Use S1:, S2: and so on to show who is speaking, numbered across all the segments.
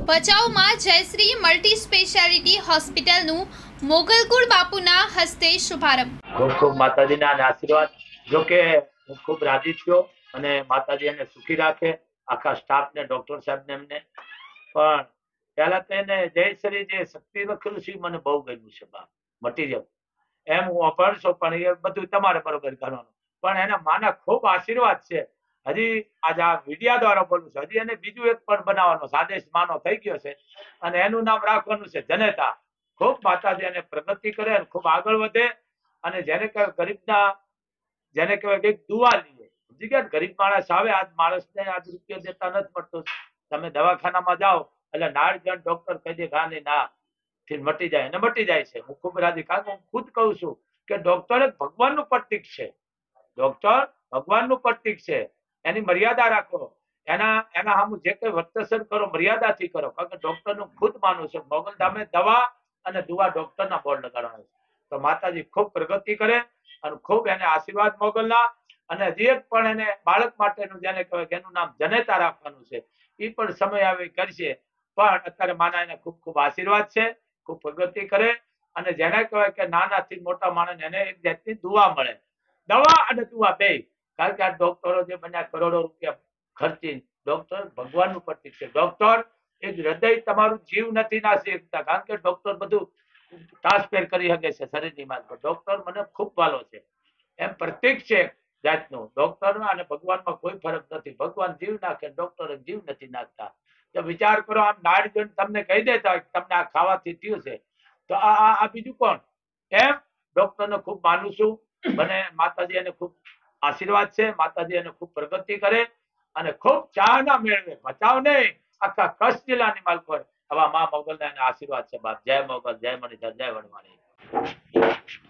S1: ભચાઉમાં જયશ્રી multi speciality હોસ્પિટલનું મોગલકુળ બાપુના હસ્તે શુભારંભ।
S2: ખૂબ ખૂબ માતાજીના આશીર્વાદ। જો કે હું ખૂબ રાજી થયો અને માતાજી એને સુખી રાખે, આખા સ્ટાફને, ડોક્ટર સાહેબને, એમને પણ પહેલા તો એને જયશ્રી જે શક્તિ લખેલું છે મને બહુ ગમ્યું છે બાપ, મટીરિયલ એમ હું અભણશો પણ એ બધું તમારે બરોબર કરવાનું, પણ એના માના ખૂબ આશીર્વાદ છે। હજી આજે આ મીડિયા દ્વારા બોલું છું, હજી એને બીજું એક પણ બનાવવાનો આદેશ માનો થઈ ગયો છે અને એનું નામ રાખવાનું છે જનેતા। ખૂબ માતાજી એને પ્રગતિ કરે અને ખૂબ આગળ વધે અને જેને કહેવાય ગરીબના, જેને કહેવાય કે દુઆ લઈએ, સમજી ગયા? ગરીબ માણસ આવે, આજ માણસને આજ રૂપિયો દેતા નથી મળતો, તમે દવાખાનામાં જાઓ એટલે નાળજણ ડોક્ટર કહી દે હા નહીં ના થી મટી જાય અને મટી જાય છે। હું ખૂબ રાજી, કારણ કે હું ખુદ કહું છું કે ડોક્ટર એક ભગવાનનું પ્રતીક છે, ડોક્ટર ભગવાનનું પ્રતીક છે। એની મર્યાદા રાખો, એના સામું જે કઈ વર્તસર કરો મર્યાદાથી કરો, કારણ કે ડોક્ટરનું ખુદ માનવું છે મોગલધામે દવા અને દુઆ ડોક્ટરના બોર્ડ લગાડવાના છે। તો માતાજી ખૂબ પ્રગતિ કરે અને ખૂબ એને આશીર્વાદ મોગલના, અને જે પણ એને બાળક માટેનું જેને કહેવાય કે એનું નામ જનેતા રાખવાનું છે એ પણ સમય આવે કરશે, પણ અત્યારે માના એને ખૂબ ખૂબ આશીર્વાદ છે, ખૂબ પ્રગતિ કરે અને જેને કહેવાય કે નાનાથી મોટા માણસ એને એક જાતની દુઆ મળે, દવા અને દુઆ બે, કારણ કે આ ડોક્ટરો જે બન્યા કરોડો રૂપિયા ખર્ચી, ડોક્ટર ભગવાનનું પ્રતીક છે। ડોક્ટર એક હૃદય તમારું જીવ નથી નાસી શકતા, કારણ કે ડોક્ટર બધું ટ્રાન્સફર કરી શકે છે શરીરની માલ। ડોક્ટર મને ખૂબ વાલો છે, એમ પ્રતીક છે જાતનું ડોક્ટરમાં અને ભગવાનમાં કોઈ ફરક નથી। ભગવાન જીવ નાખે, ડોક્ટર જીવ નથી નાખતા। તો વિચાર કરો, આમ નાળજણ તમને કહી દેતા હોય તમને આ ખાવાથી થયું છે તો આ બીજું કોણ? એમ ડોક્ટરને ખૂબ માનું છું, મને માતાજી એને ખૂબ આશીર્વાદ છે, માતાજી એને ખૂબ પ્રગતિ કરે અને ખૂબ ચાહના મેળવે, બચાવ નહીં આખા કચ્છ જિલ્લાની માલકોર આવા મા મોગલના એને આશીર્વાદ છે બાપ। જય મોગલ, જય મણિધર, જય વડવાણી।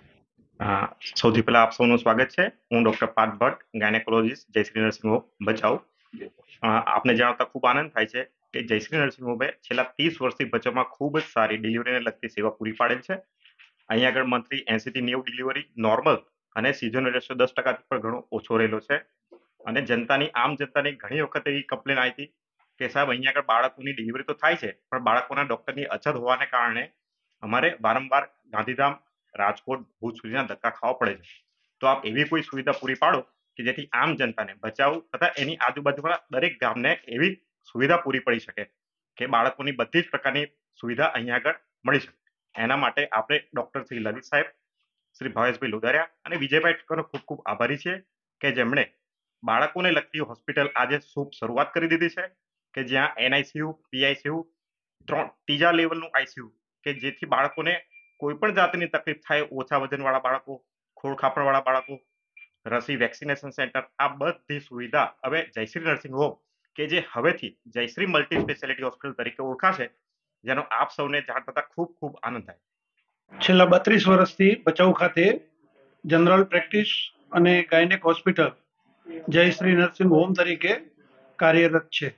S3: સૌથી પહેલા આપ સૌનું સ્વાગત છે। હું doctor Parth Bhatt, gynaecologist, Jayshree nursing home Bhachau. આપને જણાવતા ખૂબ આનંદ થાય છે કે જયશ્રી નર્સિંગ હોમે છેલ્લા 30 વર્ષથી ભચાઉમાં ખૂબ જ સારી ડિલિવરીને લગતી સેવા પૂરી પાડેલ છે। અહીંયા આગળ મંથલી 80 થી 90 ડિલિવરી નોર્મલ અને સિઝનનો રેશિયો 10% પર ઘણો ઓછો રહેલો છે। અને આમ જનતાની ઘણી વખત એવી કમ્પ્લેન આવી હતી કે સાહેબ અહીંયા આગળ બાળકોની ડિલિવરી તો થાય છે પણ બાળકોના ડોક્ટરની અછત હોવાને કારણે અમારે વારંવાર ગાંધીધામ, રાજકોટ, ભુજ સુધીના ધક્કા ખાવા પડે છે। તો આપ એવી કોઈ સુવિધા પૂરી પાડો કે જેથી આમ જનતાને ભચાઉ તથા એની આજુબાજુના દરેક ગામને એવી સુવિધા પૂરી પડી શકે કે બાળકોની બધી જ પ્રકારની સુવિધા અહીંયા આગળ મળી શકે। એના માટે આપણે ડોક્ટર શ્રી લલિત સાહેબ, શ્રી ભાવેશભાઈ લોધારિયા અને વિજયભાઈ ઠક્કરનો ખૂબ ખૂબ આભારી છે કે જેમણે બાળકોને લગતી હોસ્પિટલ આજે શુભ શરૂઆત કરી દીધી છે કે જ્યાં એનઆઈસીયુ, પીઆઈસીયુ, ત્રીજા લેવલનું આઈસીયુ કે જેથી બાળકોને કોઈ પણ જાતની તકલીફ થાય, ઓછા વજનવાળા બાળકો, ખોળખાપણવાળા બાળકો, રસી વેક્સિનેશન સેન્ટર, આ બધી સુવિધા હવે જયશ્રી નર્સિંગ હોમ કે જે હવેથી જયશ્રી મલ્ટી સ્પેશિયાલિટી હોસ્પિટલ તરીકે ઓળખાશે, જેનો આપ સૌને જાણ થતા ખૂબ ખૂબ આનંદ થાય।
S4: છેલ્લા 32 વર્ષથી ભચાઉ ખાતે જનરલ પ્રેક્ટિસ અને gynaec hospital Jayshree nursing home તરીકે કાર્યરત છે,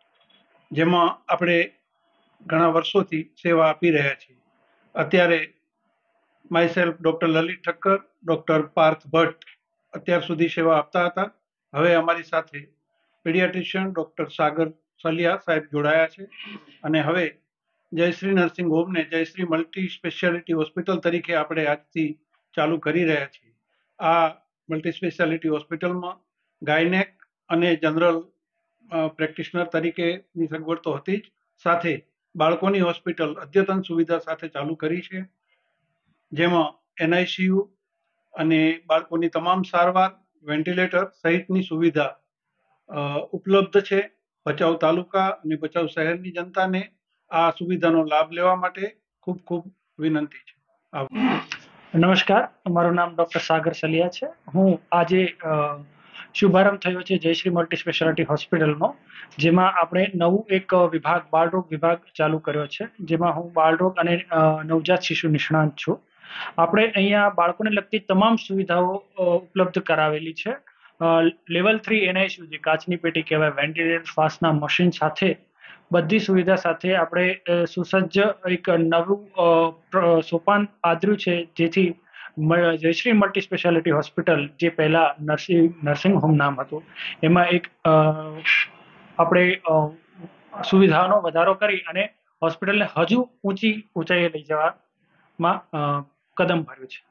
S4: જેમાં આપણે ઘણા વર્ષોથી સેવા આપી રહ્યા છીએ। અત્યારે myself doctor Lalit Thakkar, doctor Parth Bhatt અત્યાર સુધી સેવા આપતા હતા। હવે અમારી સાથે પીડિયાટ્રિશિયન ડોક્ટર સાગર સલિયા સાહેબ જોડાયા છે અને હવે જયશ્રી નર્સિંગ હોમને જયશ્રી મલ્ટી સ્પેશિયાલિટી હોસ્પિટલ તરીકે આપણે આજથી ચાલુ કરી રહ્યા છીએ। આ મલ્ટી સ્પેશિયાલિટી હોસ્પિટલમાં ગાયનેક અને જનરલ પ્રેક્ટિશનર તરીકેની સગવડ તો હતી જ, સાથે બાળકોની હોસ્પિટલ અદ્યતન સુવિધા સાથે ચાલુ કરી છે, જેમાં એનઆઈસીયુ અને બાળકોની તમામ સારવાર, વેન્ટિલેટર સહિતની સુવિધા ઉપલબ્ધ છે। ભચાઉ તાલુકા અને ભચાઉ શહેરની જનતાને આ સુવિધાનો લાભ લેવા માટે ખૂબ ખૂબ વિનંતી છે।
S5: નમસ્કાર, મારું નામ ડોક્ટર સાગર સલિયા છે। હું આજે શુભારંભ થયો છે જયશ્રી મલ્ટી સ્પેશિયાલિટી હોસ્પિટલનો, જેમાં આપણે નવું એક વિભાગ, બાળરોગ વિભાગ ચાલુ કર્યો છે, જેમાં હું બાળરોગ અને નવજાત શિશુ નિષ્ણાંત છું। આપણે અહીંયા બાળકોને લગતી તમામ સુવિધાઓ ઉપલબ્ધ કરાવેલી છે। લેવલ 3 એનઆઈસીયુ, જે કાચની પેટી કહેવાય, વેન્ટિલેટર, શ્વાસના મશીન સાથે બધી સુવિધા સાથે આપણે સુસજ્જ એક નવું સોપાન આદર્યું છે, જેથી જયશ્રી મલ્ટી સ્પેશિયાલિટી હોસ્પિટલ, જે પહેલા નર્સિંગ હોમ નામ હતું, એમાં એક આપણે સુવિધાઓનો વધારો કરી અને હોસ્પિટલને હજુ ઊંચાઈએ લઈ જવામાં કદમ ભર્યું છે.